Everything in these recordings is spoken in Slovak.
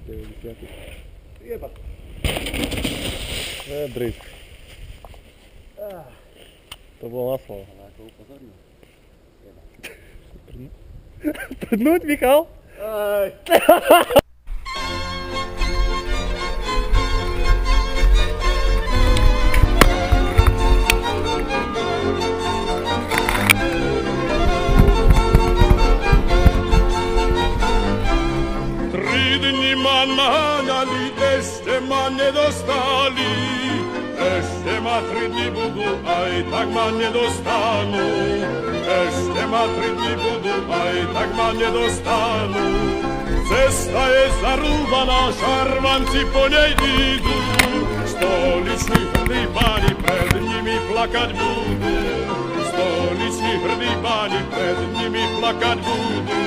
90. Jeba. Brit. To bolo na slovo. Ale ako upozornil. Jeba. Prdnúť, Michal? Aj. Naháňali, ešte ma nedostali. Ešte ma 3 dni budú, aj tak ma nedostanú. Ešte ma 3 dni budú, aj tak ma nedostanú. Cesta je zarúbaná, šarvanci po nej idú. Stoliční hrdí páni pred nimi plakať budú. Stoliční hrdí páni pred nimi plakať budú.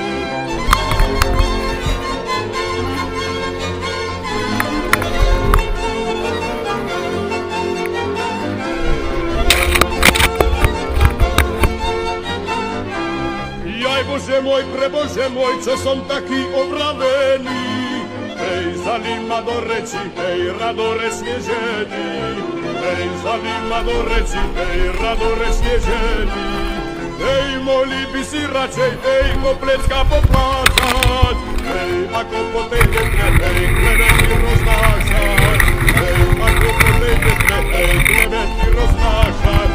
Bože môj, prebože môj, čo som taký obravený. Hej, zali ma do reči, hej, radorečne ženy. Hej, zali ma do reči, hej, radorečne ženy. Hej, mohli by si radšej, hej, koplecka poplácať. Hej, ako po tej vetre, hej, klebety roznášať. Hej, ako po tej vetre, hej, klebety roznášať.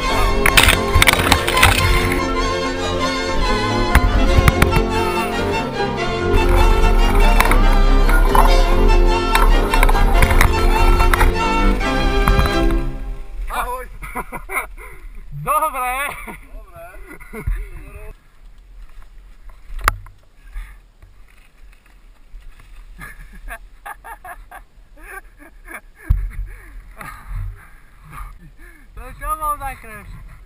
Dobre! To čo bol za kreš?